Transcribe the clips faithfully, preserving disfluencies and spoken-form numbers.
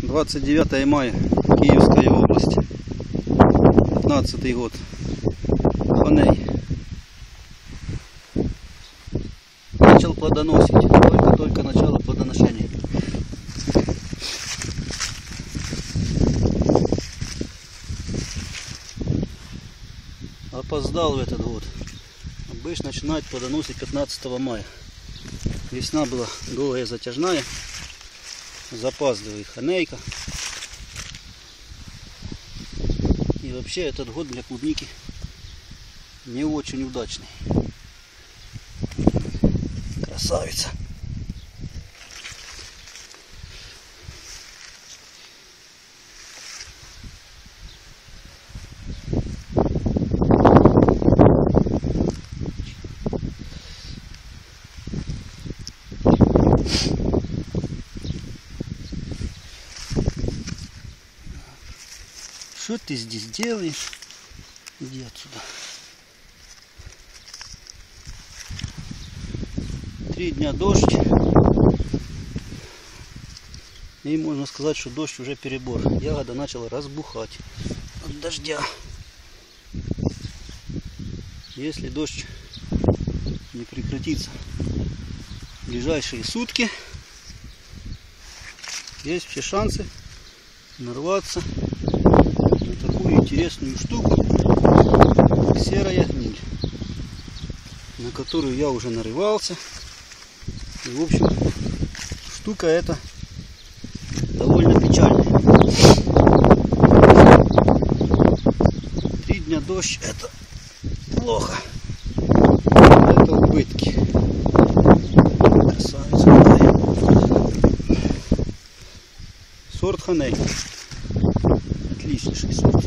двадцать девятое мая, Киевская область, пятнадцатый год. Ханей. Начал плодоносить, только-только начало плодоношения. Опоздал в этот год. Обычно начинает плодоносить пятнадцатого мая. Весна была долгая, затяжная. Запаздывает ханейка. И вообще этот год для клубники не очень удачный. Красавица. Что ты здесь делаешь? Иди отсюда. Три дня дождь. И можно сказать, что дождь уже перебор. Ягода начала разбухать от дождя. Если дождь не прекратится в ближайшие сутки, есть все шансы нарваться на такую интересную штуку, как серая гниль, на которую я уже нарывался. И в общем, штука эта довольно печальная. Три дня дождь — это плохо, это убытки. Красавица какая. Сорт Ханей. Отличнейший сорт.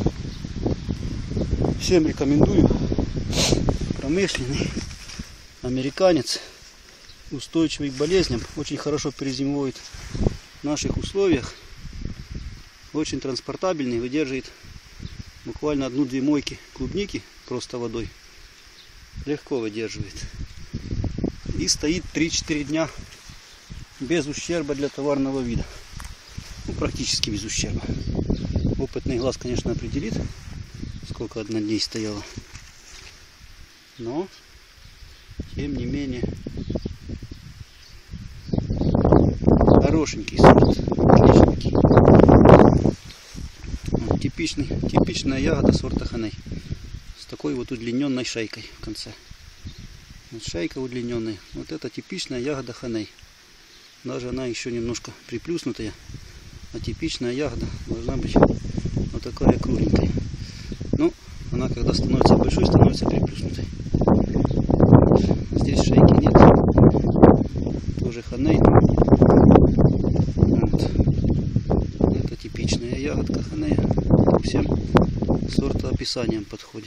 Всем рекомендую. Промышленный американец, устойчивый к болезням, очень хорошо перезимует в наших условиях, очень транспортабельный, выдерживает буквально одну-две мойки клубники просто водой, легко выдерживает и стоит три-четыре дня без ущерба для товарного вида, ну, практически без ущерба. Опытный глаз, конечно, определит, сколько одна дней стояла, но тем не менее хорошенький сорт, отличненький. Типичный, типичная ягода сорта Ханей с такой вот удлиненной шейкой в конце. Вот шейка удлиненная. Вот это типичная ягода Ханей. Даже она еще немножко приплюснутая, а типичная ягода должна быть вот такая кругленькая. Ну, она когда становится большой, становится приплюснутой. Здесь шейки нет. Тоже Ханей. Вот. Это типичная ягодка Ханея. Всем сортоописанием подходит.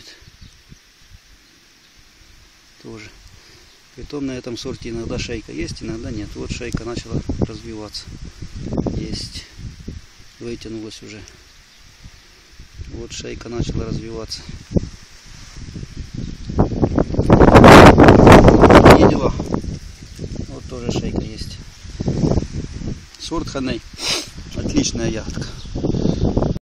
Тоже. Притом на этом сорте иногда шейка есть, иногда нет. Вот шейка начала развиваться. Есть. Вытянулась уже. Вот шейка начала развиваться. Такие дела. Вот тоже шейка есть. Сорт Ханей. Отличная ягодка.